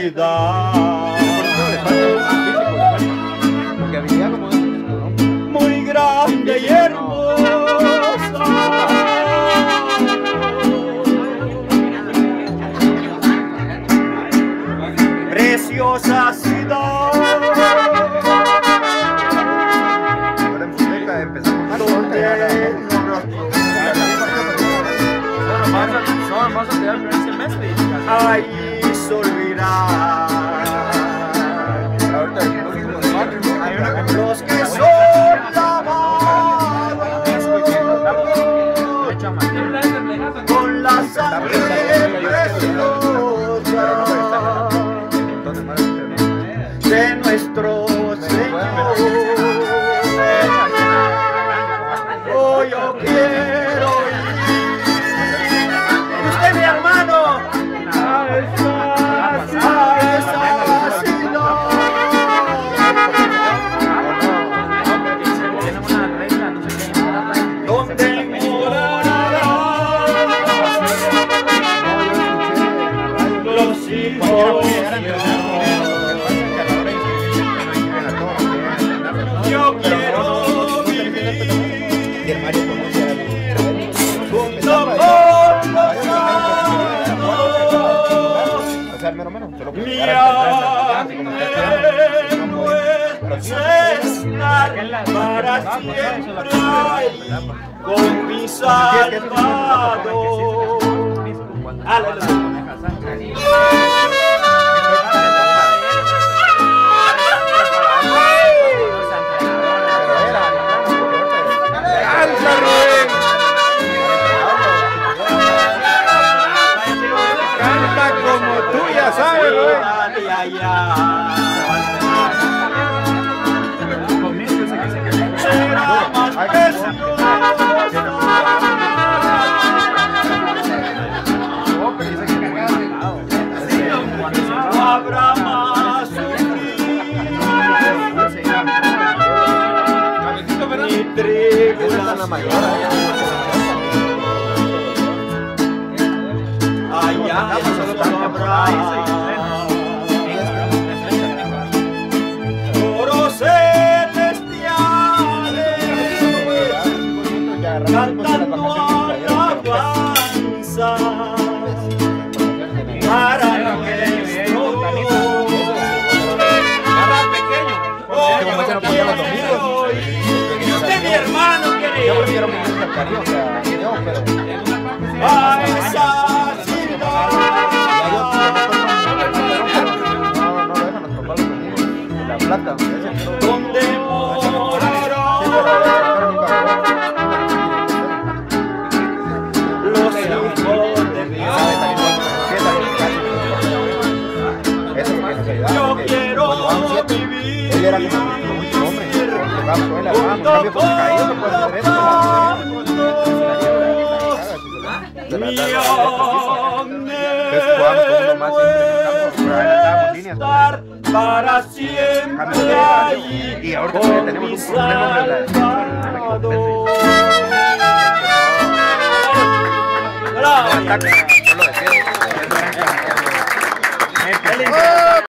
felicidad. Muy grande y hermosa, preciosa ciudad, ahí solvirá los que son lavados con la sangre preciosa de nuestro Señor. Oh, yo quiero ir. ¿Y usted, mi hermano? A esa ciudad donde morarán los hijos. Yo quiero vivir junto con los santos. Mi anhelo es estar para siempre ahí con mi Salvador. Aleluya. Canta como tú ya sabes, güey. Será más preciosa, no habrá más sufrir ni tribulación. Allá solo habrá coros celestiales cantando alabanzas para nuestro pequeño. Oh, yo quiero ir. Y usted, mi hermano querido, a esa donde morarán los hijos de Dios. Yo quiero vivir junto con mi estar para siempre allí con mi Salvador.